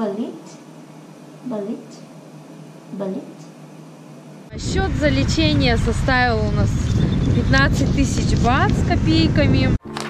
Болит, болит, болит. Счет за лечение составил у нас 15 000 бат с копейками.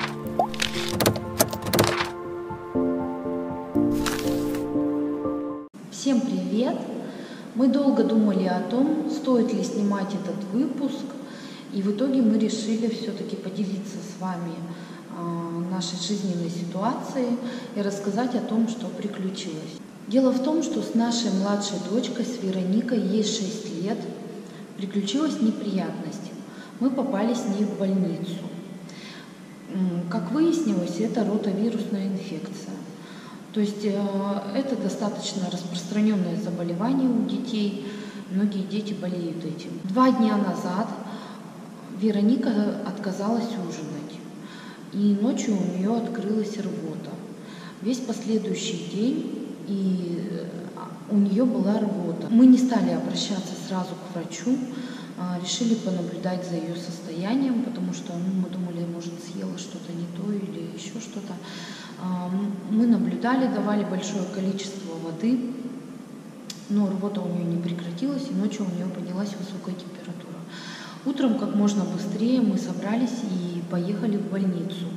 Всем привет! Мы долго думали о том, стоит ли снимать этот выпуск, и в итоге мы решили все-таки поделиться с вами нашей жизненной ситуацией и рассказать о том, что приключилось. Дело в том, что с нашей младшей дочкой, с Вероникой, ей 6 лет, приключилась неприятность. Мы попали с ней в больницу. Как выяснилось, это ротавирусная инфекция. То есть это достаточно распространенное заболевание у детей. Многие дети болеют этим. 2 дня назад Вероника отказалась ужинать. И ночью у нее открылась рвота. Весь последующий день у нее была рвота. Мы не стали обращаться сразу к врачу. Решили понаблюдать за ее состоянием, потому что мы думали, может, съела что-то не то или еще что-то. Мы наблюдали, давали большое количество воды, но рвота у нее не прекратилась, и ночью у нее поднялась высокая температура. Утром как можно быстрее мы собрались и поехали в больницу.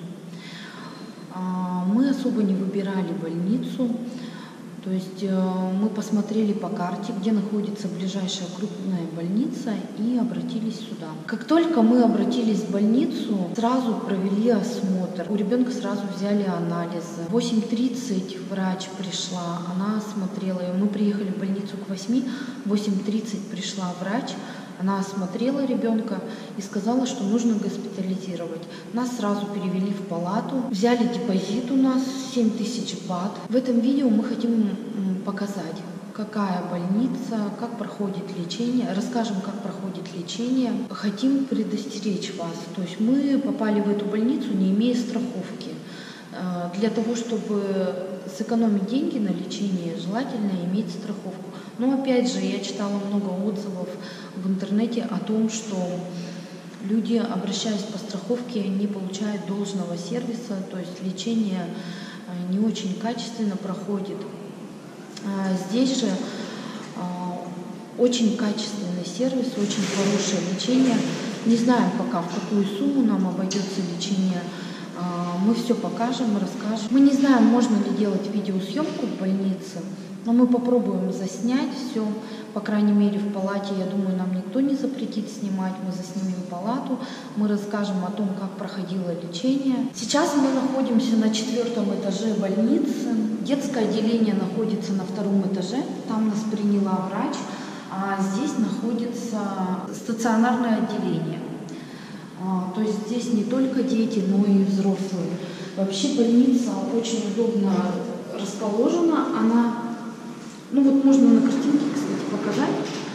Мы особо не выбирали больницу. То есть мы посмотрели по карте, где находится ближайшая крупная больница, и обратились сюда. Как только мы обратились в больницу, сразу провели осмотр. У ребенка сразу взяли анализы. В 8:30 врач пришла, она осмотрела ее. Мы приехали в больницу к 8, в 8:30 пришла врач. Она осмотрела ребенка и сказала, что нужно госпитализировать. Нас сразу перевели в палату, взяли депозит у нас 7000 бат. В этом видео мы хотим показать, какая больница, как проходит лечение, расскажем, как проходит лечение. Хотим предостеречь вас. То есть мы попали в эту больницу, не имея страховки. Для того, чтобы сэкономить деньги на лечение, желательно иметь страховку. Но опять же, я читала много отзывов в интернете о том, что люди, обращаясь по страховке, не получают должного сервиса, то есть лечение не очень качественно проходит. Здесь же очень качественный сервис, очень хорошее лечение. Не знаем пока, в какую сумму нам обойдется лечение. Мы все покажем, расскажем. Мы не знаем, можно ли делать видеосъемку в больнице, но мы попробуем заснять все. По крайней мере, в палате, я думаю, нам никто не запретит снимать. Мы заснимем палату, мы расскажем о том, как проходило лечение. Сейчас мы находимся на 4-м этаже больницы. Детское отделение находится на 2-м этаже. Там нас приняла врач. А здесь находится стационарное отделение. То есть здесь не только дети, но и взрослые. Вообще больница очень удобно расположена. Она, вот можно на картинке, кстати, показать.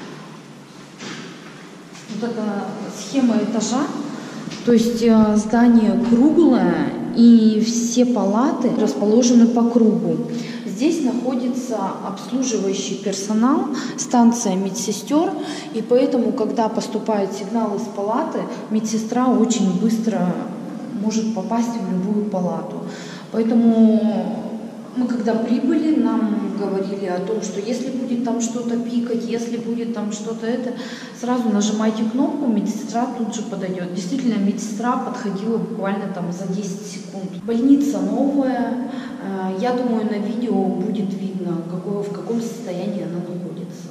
Вот эта схема этажа. То есть здание круглое, и все палаты расположены по кругу. Здесь находится обслуживающий персонал, станция медсестер, и поэтому, когда поступает сигнал из палаты, медсестра очень быстро может попасть в любую палату. Поэтому мы, когда прибыли, нам говорили о том, что если будет там что-то пикать, если будет там что-то сразу нажимайте кнопку, медсестра тут же подойдет. Действительно, медсестра подходила буквально там за 10 секунд. Больница новая. Я думаю, на видео будет видно, в каком состоянии она находится.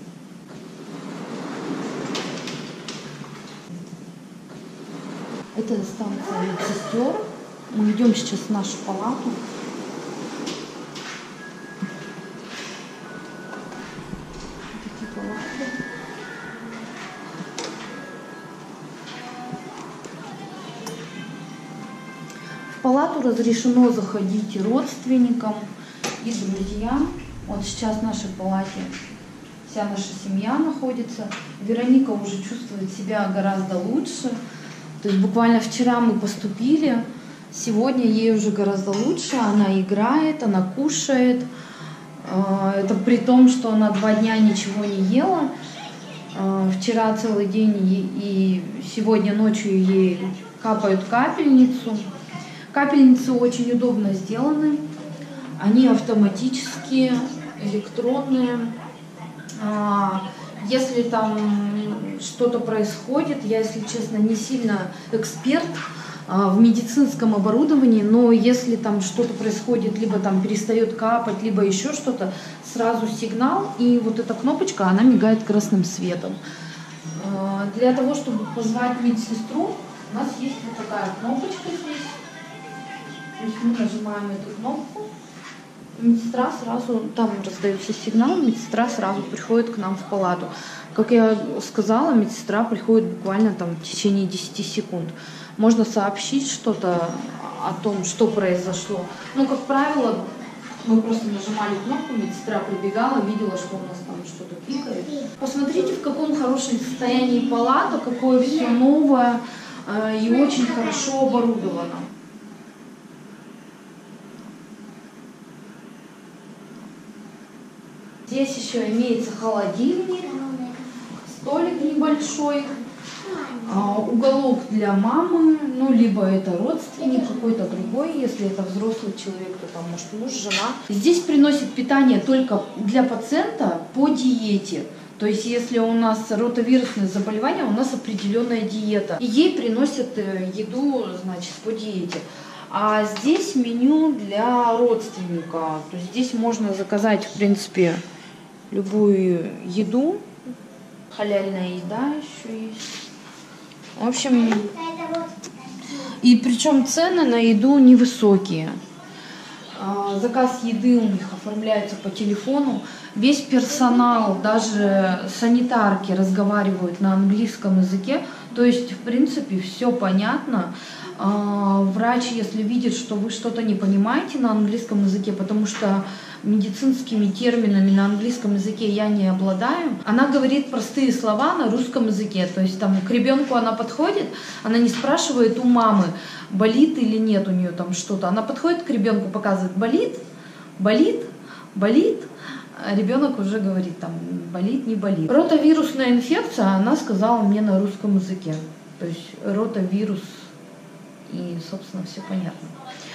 Это станция медсестер. Мы идем сейчас в нашу палату. В палату разрешено заходить и родственникам, и друзьям. Вот сейчас в нашей палате вся наша семья находится. Вероника уже чувствует себя гораздо лучше. То есть буквально вчера мы поступили, сегодня ей уже гораздо лучше. Она играет, она кушает. Это при том, что она 2 дня ничего не ела. Вчера целый день и сегодня ночью ей капают капельницу. Капельницы очень удобно сделаны. Они автоматические, электронные. Если там что-то происходит, я, если честно, не сильно эксперт в медицинском оборудовании, но если там что-то происходит, либо там перестает капать, либо еще что-то, сразу сигнал, и вот эта кнопочка, она мигает красным светом. Для того, чтобы позвать медсестру, у нас есть вот такая кнопочка здесь. То есть мы нажимаем эту кнопку, медсестра сразу, там раздается сигнал, медсестра сразу приходит к нам в палату. Как я сказала, медсестра приходит буквально там в течение 10 секунд. Можно сообщить что-то о том, что произошло. Ну, как правило, мы просто нажимали кнопку, медсестра прибегала, видела, что у нас там что-то пикает. Посмотрите, в каком хорошем состоянии палата, какое все новое и очень хорошо оборудовано. Здесь еще имеется холодильник, столик небольшой, уголок для мамы, ну, либо это родственник какой-то другой, если это взрослый человек, то там, может, муж, жена. Здесь приносит питание только для пациента по диете. То есть, если у нас ротовирусное заболевание, у нас определенная диета. И ей приносят еду, значит, по диете. А здесь меню для родственника. То есть, здесь можно заказать, в принципе, любую еду. Халяльная еда еще есть. В общем, и причем цены на еду невысокие. Заказ еды у них оформляется по телефону. Весь персонал, даже санитарки, разговаривают на английском языке. То есть, в принципе, все понятно. Врач, если видит, что вы что-то не понимаете на английском языке, потому что медицинскими терминами на английском языке я не обладаю, она говорит простые слова на русском языке. То есть там к ребенку она подходит, она не спрашивает у мамы, болит или нет у нее там что-то. Она подходит к ребенку, показывает, болит, болит, болит. А ребенок уже говорит, там, болит, не болит. Ротовирусная инфекция, она сказала мне на русском языке. То есть ротовирус, и, собственно, все понятно.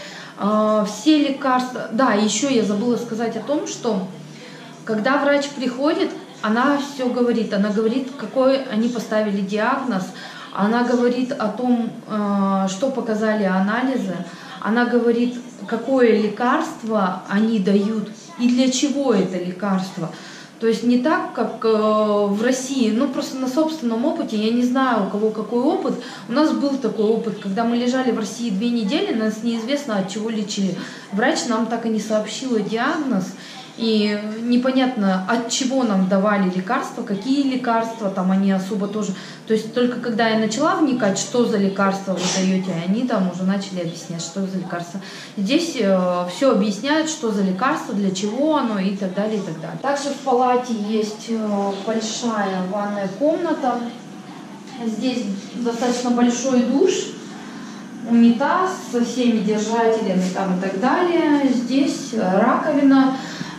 Все лекарства... Да, еще я забыла сказать о том, что когда врач приходит, она все говорит. Она говорит, какой они поставили диагноз. Она говорит о том, что показали анализы. Она говорит, какое лекарство они дают и для чего это лекарство. То есть не так, как в России, ну просто на собственном опыте, я не знаю, у кого какой опыт. У нас был такой опыт, когда мы лежали в России 2 недели, нас неизвестно от чего лечили. Врач нам так и не сообщила диагноз, и непонятно, от чего нам давали лекарства, какие лекарства, там они особо тоже. То есть только когда я начала вникать, что за лекарства вы даете, они там уже начали объяснять, что за лекарства. Здесь все объясняют, что за лекарство, для чего оно и так далее, и так далее. Также в палате есть большая ванная комната. Здесь достаточно большой душ, унитаз со всеми держателями там и так далее. Здесь раковина.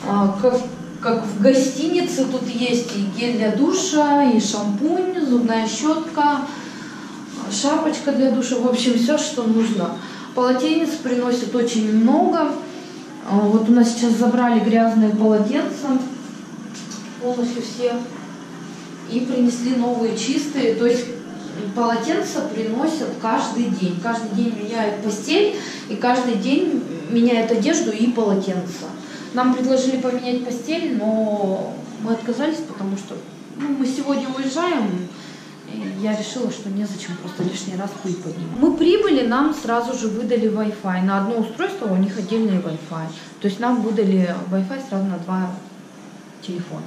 Как в гостинице, тут есть и гель для душа, и шампунь, зубная щетка, шапочка для душа, в общем, все, что нужно. Полотенец приносят очень много. Вот у нас сейчас забрали грязные полотенца, полностью все, и принесли новые чистые. То есть полотенца приносят каждый день. Каждый день меняют постель, и каждый день меняют одежду и полотенца. Нам предложили поменять постель, но мы отказались, потому что мы сегодня уезжаем, и я решила, что незачем просто лишний раз пыль поднимать. Мы прибыли, нам сразу же выдали Wi-Fi. На одно устройство у них отдельный Wi-Fi. То есть нам выдали Wi-Fi сразу на 2 телефона.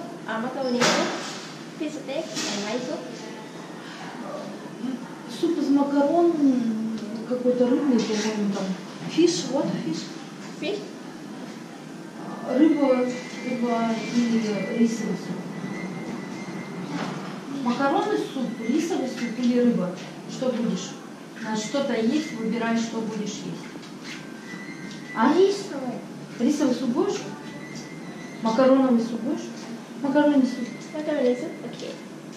Суп из макарон, какой-то рыбный, по-моему, там. Фиш, вот фиш. Фиш? Рыба или рисовый суп. Макароны суп, рисовый суп или рыба. Что будешь? Что-то есть, выбирай, что будешь есть. А? Рисовый. Рисовый суп будешь? Макароновый суп будешь? Макаронный суп. Макаронный суп? Окей.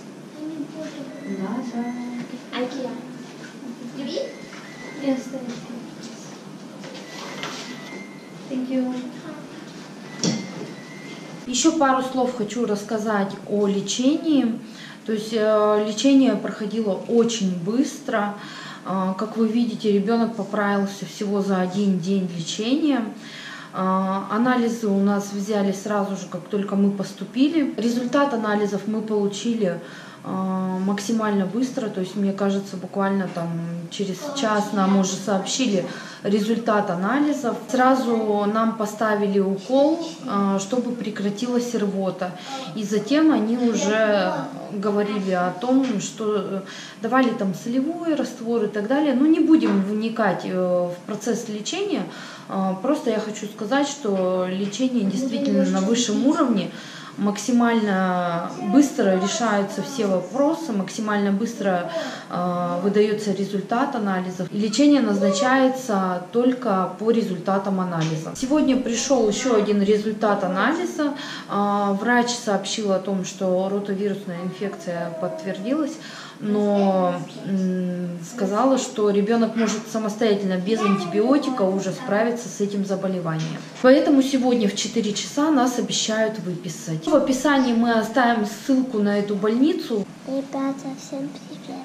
Да. Айкия. You eat? Yes, thank you. Thank you. Еще пару слов хочу рассказать о лечении. То есть лечение проходило очень быстро. Как вы видите, ребенок поправился всего за 1 день лечения. Анализы у нас взяли сразу же, как только мы поступили. Результат анализов мы получили максимально быстро, то есть, мне кажется, буквально там через час нам уже сообщили результат анализов. Сразу нам поставили укол, чтобы прекратилась рвота. И затем они уже говорили о том, что давали там солевой раствор и так далее. Но не будем вникать в процесс лечения. Просто я хочу сказать, что лечение действительно на высшем уровне. Максимально быстро решаются все вопросы, максимально быстро выдается результат анализов. И лечение назначается только по результатам анализа. Сегодня пришел еще один результат анализа. Врач сообщил о том, что ротовирусная инфекция подтвердилась, но сказала, что ребенок может самостоятельно, без антибиотика, уже справиться с этим заболеванием. Поэтому сегодня в 4 часа нас обещают выписать. В описании мы оставим ссылку на эту больницу. Ребята, всем привет.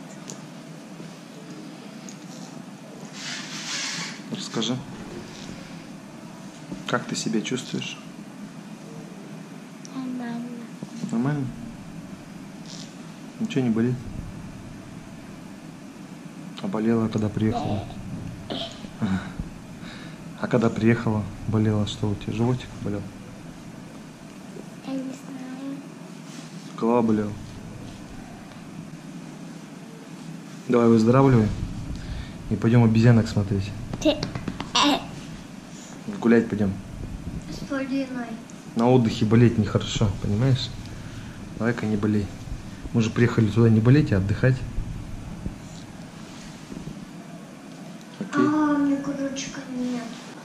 Расскажи, как ты себя чувствуешь? Нормально. Нормально? Ничего не болит? А болела, когда приехала? А когда приехала, болела, что у тебя? Животик болел? Я не знаю. Голова болела? Давай выздоравливай и пойдем обезьянок смотреть. Гулять пойдем. На отдыхе болеть нехорошо, понимаешь? Давай-ка не болей. Мы же приехали туда не болеть, а отдыхать. Окей? Мне кружка нет.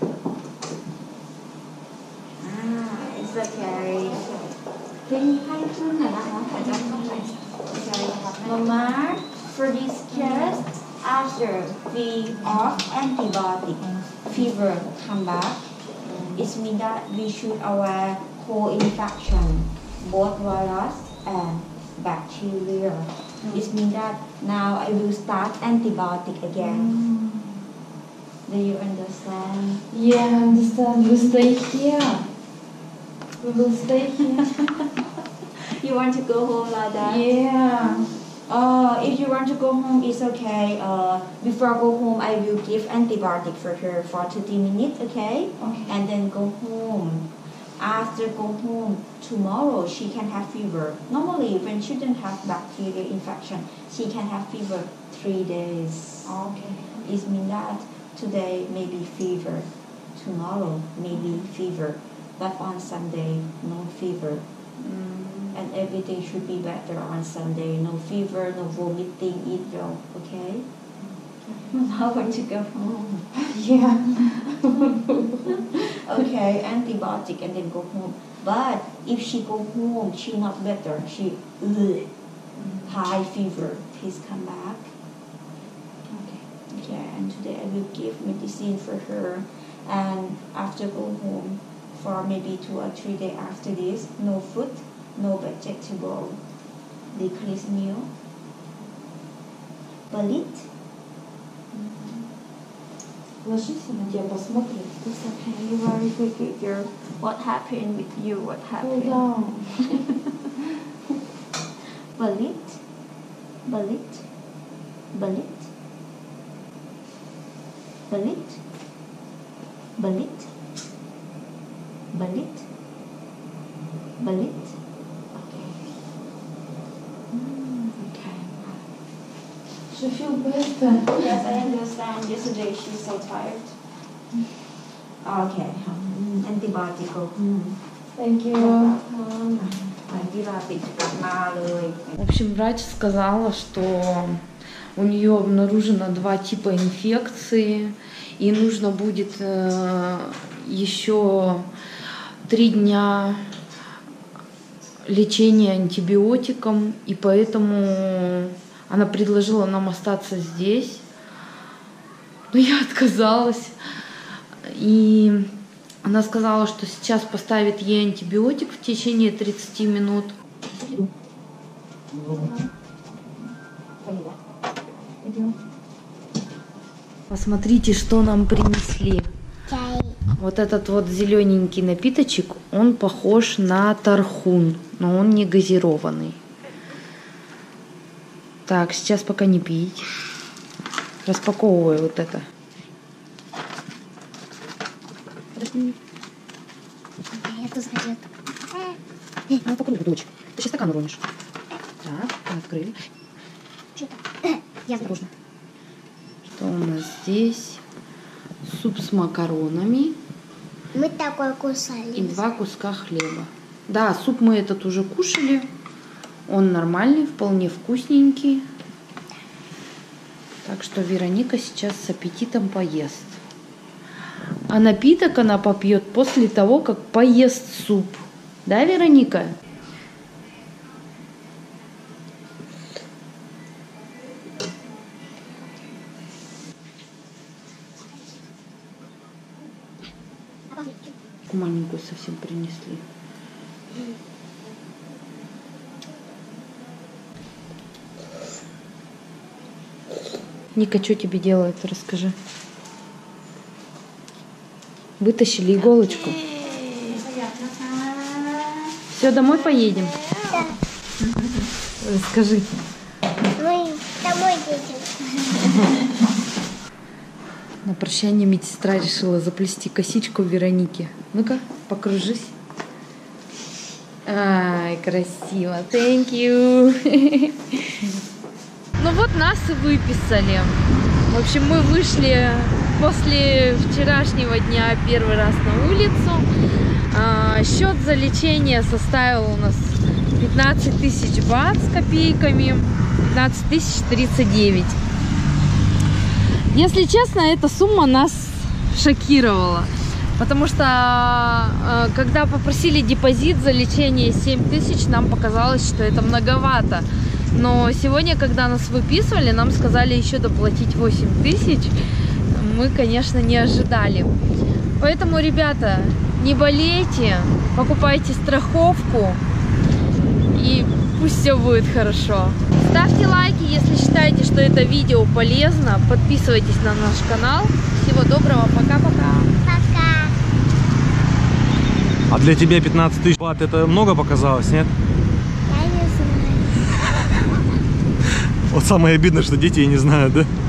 It's okay. Mama, for this case, after we off antibiotic, fever come back, it means that we should avoid co-infection, both virus and bacteria. It means that now I will start antibiotic again. Do you understand? Yeah, I understand. We stay here. We will stay here. You want to go home like that? Yeah. If you want to go home, it's okay. Before I go home, I will give antibiotic for her for 30 minutes, okay? Okay. And then go home. After go home, tomorrow she can have fever. Normally, when children have bacterial infection, she can have fever 3 days. Okay. It means that today maybe fever, tomorrow maybe fever, but on Sunday no fever. And everything should be better on Sunday. No fever, no vomiting, eat well, okay? Now I want to go home. Yeah. Okay, antibiotic and then go home. But if she go home, she not better. She high fever. Please come back. Okay, and today I will give medicine for her. And after go home, for maybe 2 or 3 days after this, no food, no vegetable, decrease meal. Болит? Ложись, на тебя посмотрит. It's okay. You very good girl. What happened with you? What happened? Down. Болит? Болит. Болит. Болит. Болит. Болит. Болит. Okay. She feel better. Yes, I understand. Yesterday she's so tired. Okay. Antibiotic. Thank you. Antibiotic กลับมาเลย В общем, врач сказала, что у нее обнаружено 2 типа инфекции, и нужно будет еще 3 дня лечения антибиотиком, и поэтому она предложила нам остаться здесь, но я отказалась. И Она сказала, что сейчас поставит ей антибиотик в течение 30 минут. Посмотрите, что нам принесли. Вот этот вот зелененький напиточек, он похож на тархун, но он не газированный. Так, сейчас пока не пить. Распаковываю вот это. Ну, попробуй, дочь. Ты сейчас стакан уронишь. Так, открыли. Осторожно. Что у нас здесь? Суп с макаронами. Мы такой кусали. И 2 куска хлеба. Да, суп мы этот уже кушали. Он нормальный, вполне вкусненький. Так что Вероника сейчас с аппетитом поест. А напиток она попьет после того, как поест суп. Да, Вероника? Маленькую совсем принесли. Ника, что тебе делает? Расскажи. Вытащили иголочку. Все, домой поедем? Да. Расскажи. Мы домой едем. На прощание медсестра решила заплести косичку Веронике. Ну-ка, покружись. Ай, красиво. Thank you. Ну вот нас и выписали. В общем, мы вышли после вчерашнего дня первый раз на улицу. Счет за лечение составил у нас 15 тысяч бат с копейками. 15 тысяч 39. Если честно, эта сумма нас шокировала. Потому что когда попросили депозит за лечение 7 тысяч, нам показалось, что это многовато. Но сегодня, когда нас выписывали, нам сказали еще доплатить 8 тысяч. Мы, конечно, не ожидали. Поэтому, ребята, не болейте, покупайте страховку, и пусть все будет хорошо. Ставьте лайки, если считаете, что это видео полезно. Подписывайтесь на наш канал. Всего доброго, пока-пока. Пока. А для тебя 15 тысяч бат это много показалось, нет? Я не знаю. Вот самое обидное, что дети и не знают, да?